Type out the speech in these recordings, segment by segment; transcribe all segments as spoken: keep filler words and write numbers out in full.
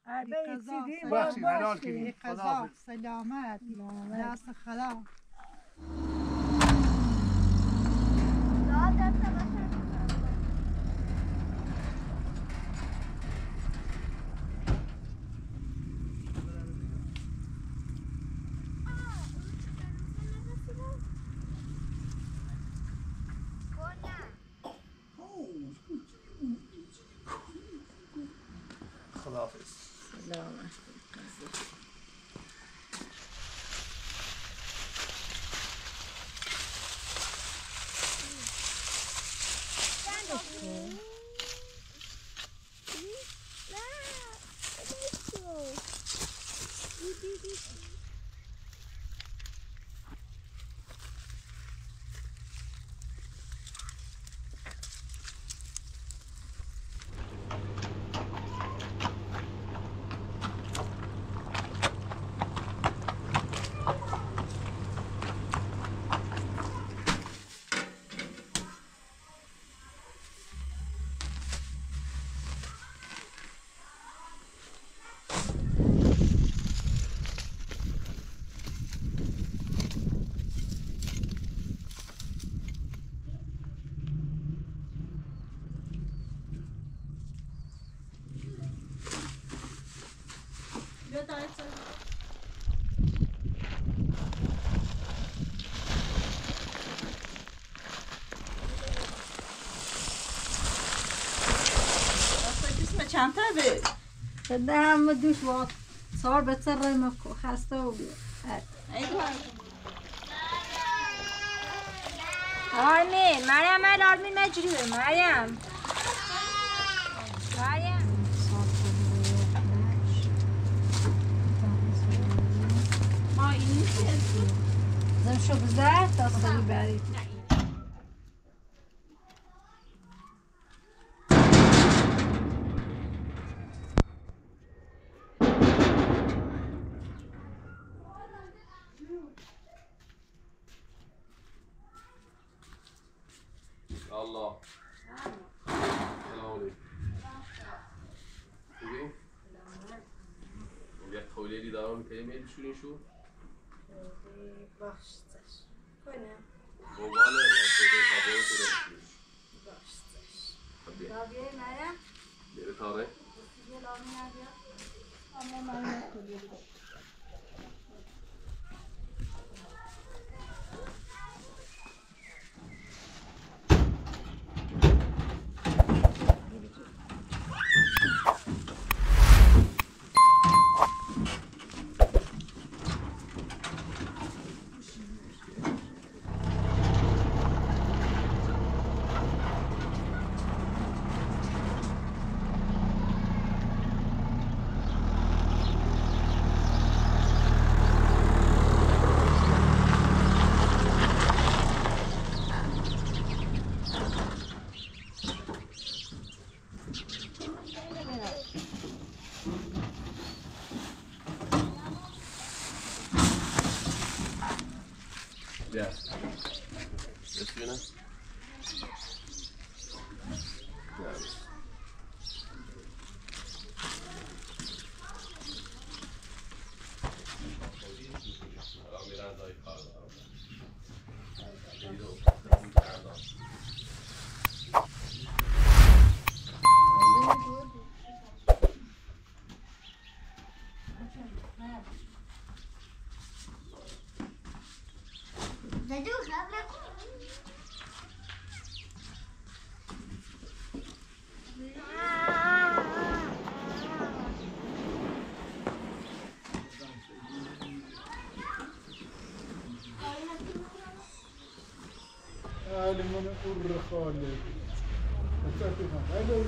بخشید حلال کنید قضا سلامت دست خدا خداحافظ. سلامت. چند تا به شده هم دوش وقت سوار به سر رای مکو خسته و بید آرمین مریم من آرمین مجروه مریم مریم ما این نیست زمشو بزر تا سری برید الله سلام علیکم خوبی؟ یک خولیلی دارم میکنیم یه بشورین شو؟ باشه کنم بوبانه یا سوزه قابل تو داریم باشه رابیه مریم بیره تاره؟ یه لامی نبیا اما مریم کلی Yeah. This unit? Yeah. من قر خالد اتفقا هلو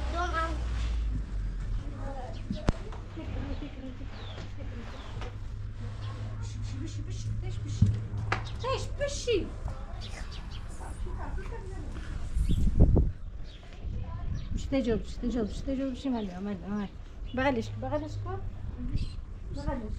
بشي بشي ليش بشي ليش بشي مش تجرب مش تجرب مش تجرب مش مالي مالي مالي بغلش بغلش كم بغلش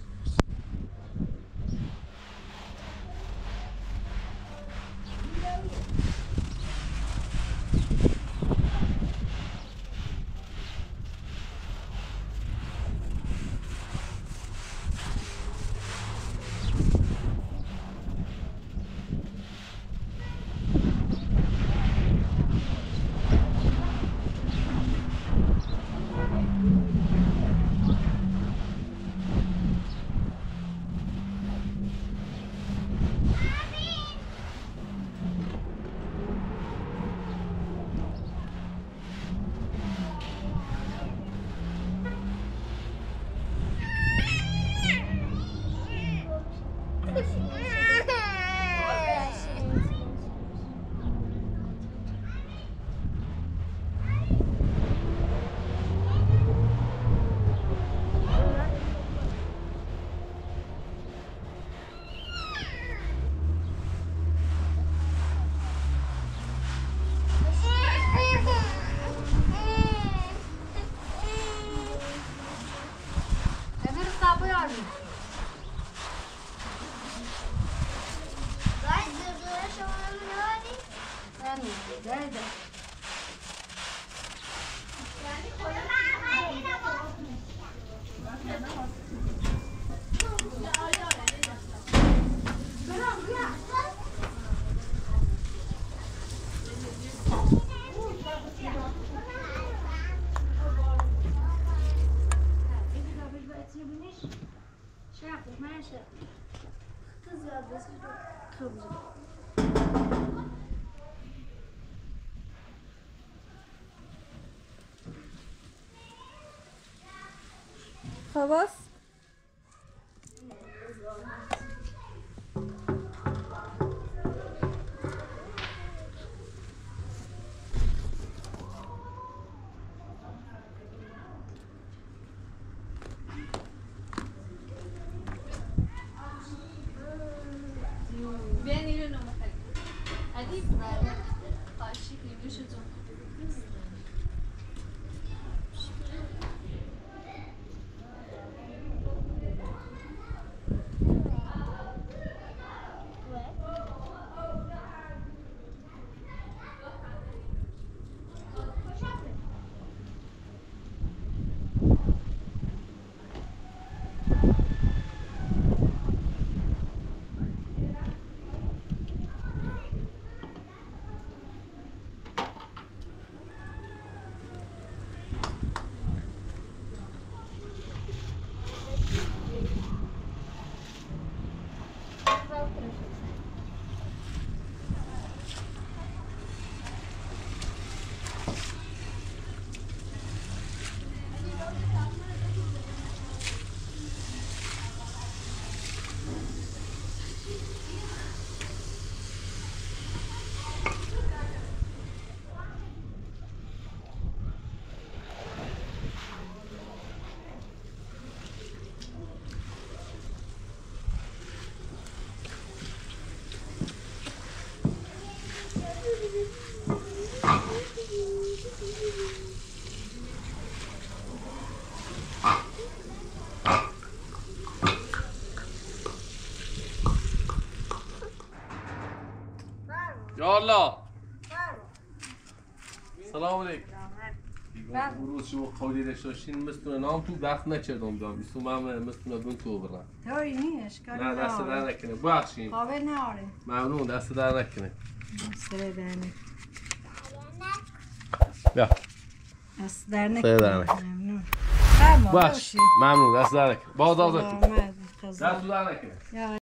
خلاص Bien, il est non, elle dit, pas chic, les vieux choses. یا الله سلام علیکم اون روز شما خولی رشاشین مثل نام تو وقت نکردم دام بیستو من مثل بون تو برم طوری نیست اشکال نه دست در نکنه بخشیم قابل ناره ممنون دست در نکنه سر درنه بیا دست در نکنه سر در نکنه ممنون فرما بخش باشی ممنون دست در نکنه باز آزاد سلامت دست در نکنه